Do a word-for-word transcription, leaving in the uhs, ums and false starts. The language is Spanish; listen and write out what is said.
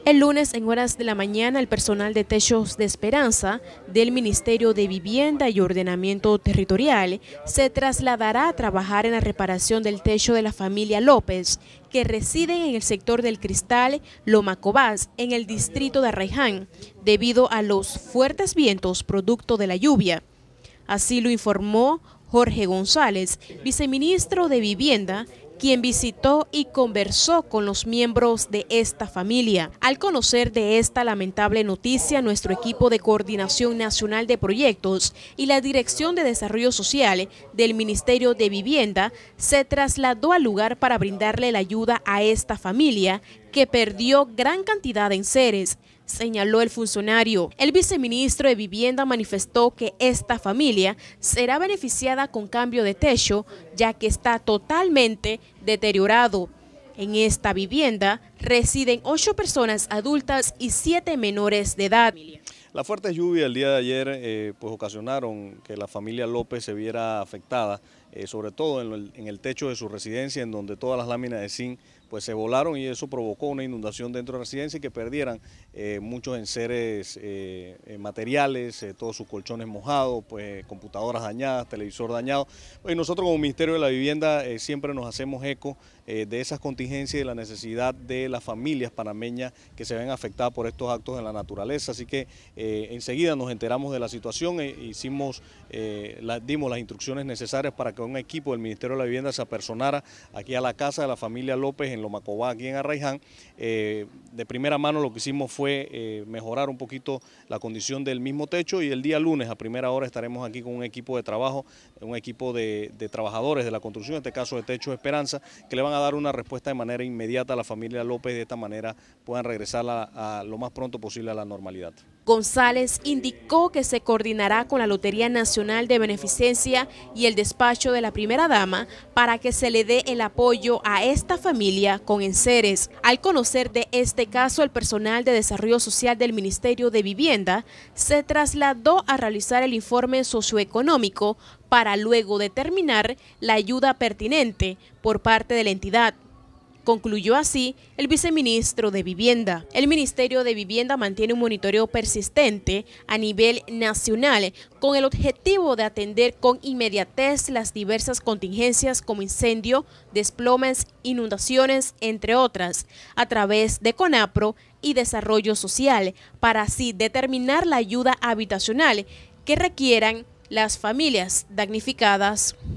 El lunes, en horas de la mañana, el personal de Techos de Esperanza del Ministerio de Vivienda y Ordenamiento Territorial se trasladará a trabajar en la reparación del techo de la familia López, que residen en el sector del Cristal, Loma Cobás, en el distrito de Arraiján, debido a los fuertes vientos producto de la lluvia. Así lo informó Jorge González, viceministro de Vivienda, quien visitó y conversó con los miembros de esta familia. Al conocer de esta lamentable noticia, nuestro equipo de Coordinación Nacional de Proyectos y la Dirección de Desarrollo Social del Ministerio de Vivienda se trasladó al lugar para brindarle la ayuda a esta familia que perdió gran cantidad de enseres, señaló el funcionario. El viceministro de Vivienda manifestó que esta familia será beneficiada con cambio de techo, ya que está totalmente deteriorado. En esta vivienda residen ocho personas adultas y siete menores de edad. Las fuertes lluvias el día de ayer eh, pues ocasionaron que la familia López se viera afectada, eh, sobre todo en el, en el techo de su residencia, en donde todas las láminas de zinc pues se volaron, y eso provocó una inundación dentro de la residencia y que perdieran eh, muchos enseres eh, eh, materiales, eh, todos sus colchones mojados, pues computadoras dañadas, televisor dañado. Y nosotros como Ministerio de la Vivienda eh, siempre nos hacemos eco eh, de esas contingencias y de la necesidad de las familias panameñas que se ven afectadas por estos actos de la naturaleza. Así que eh, enseguida nos enteramos de la situación e hicimos, eh, la, dimos las instrucciones necesarias para que un equipo del Ministerio de la Vivienda se apersonara aquí a la casa de la familia López en Loma Cobás, aquí en Arraiján. Eh, de primera mano lo que hicimos fue eh, mejorar un poquito la condición del mismo techo, y el día lunes a primera hora estaremos aquí con un equipo de trabajo, un equipo de, de trabajadores de la construcción, en este caso de Techos de Esperanza, que le van a dar una respuesta de manera inmediata a la familia López, de esta manera puedan regresar a, a lo más pronto posible a la normalidad. González indicó que se coordinará con la Lotería Nacional de Beneficencia y el despacho de la primera dama para que se le dé el apoyo a esta familia con enseres. Al conocer de este caso, el personal de Desarrollo Social del Ministerio de Vivienda se trasladó a realizar el informe socioeconómico para luego determinar la ayuda pertinente por parte de la entidad. Concluyó así el viceministro de Vivienda. El Ministerio de Vivienda mantiene un monitoreo persistente a nivel nacional con el objetivo de atender con inmediatez las diversas contingencias como incendio, desplomes, inundaciones, entre otras, a través de CONAPRO y Desarrollo Social, para así determinar la ayuda habitacional que requieran las familias damnificadas.